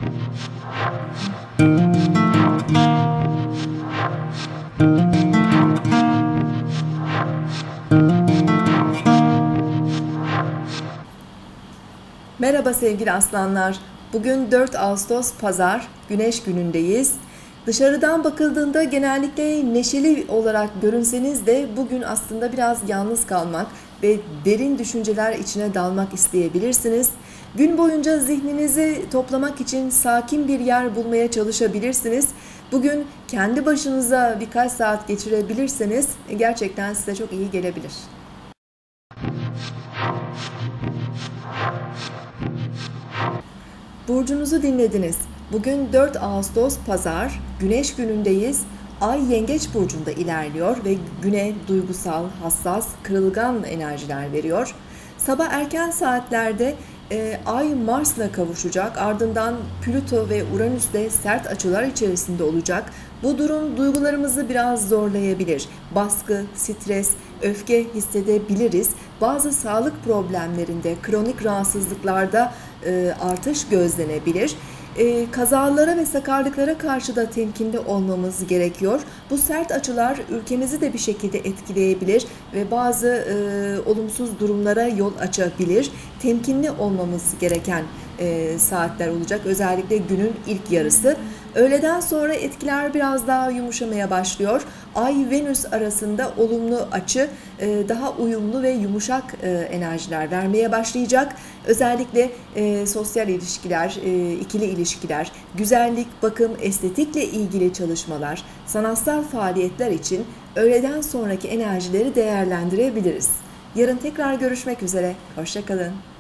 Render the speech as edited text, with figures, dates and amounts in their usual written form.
Merhaba sevgili aslanlar. Bugün 4 Ağustos Pazar, Güneş günündeyiz. Dışarıdan bakıldığında genellikle neşeli olarak görünseniz de bugün aslında biraz yalnız kalmak ve derin düşünceler içine dalmak isteyebilirsiniz. Gün boyunca zihninizi toplamak için sakin bir yer bulmaya çalışabilirsiniz. Bugün kendi başınıza birkaç saat geçirebilirseniz gerçekten size çok iyi gelebilir. Burcunuzu dinlediniz. Bugün 4 Ağustos Pazar, Güneş günündeyiz. Ay Yengeç burcunda ilerliyor ve güne duygusal, hassas, kırılgan enerjiler veriyor. Sabah erken saatlerde Ay Mars'la kavuşacak, ardından Plüto ve Uranüs de sert açılar içerisinde olacak. Bu durum duygularımızı biraz zorlayabilir. Baskı, stres, öfke hissedebiliriz. Bazı sağlık problemlerinde, kronik rahatsızlıklarda artış gözlenebilir. Kazalara ve sakarlıklara karşı da temkinli olmamız gerekiyor. Bu sert açılar ülkemizi de bir şekilde etkileyebilir ve bazı olumsuz durumlara yol açabilir. Temkinli olmamız gereken saatler olacak. Özellikle günün ilk yarısı. Öğleden sonra etkiler biraz daha yumuşamaya başlıyor. Ay-Venüs arasında olumlu açı daha uyumlu ve yumuşak enerjiler vermeye başlayacak. Özellikle sosyal ilişkiler, ikili ilişkiler, güzellik, bakım, estetikle ilgili çalışmalar, sanatsal faaliyetler için öğleden sonraki enerjileri değerlendirebiliriz. Yarın tekrar görüşmek üzere. Hoşça kalın.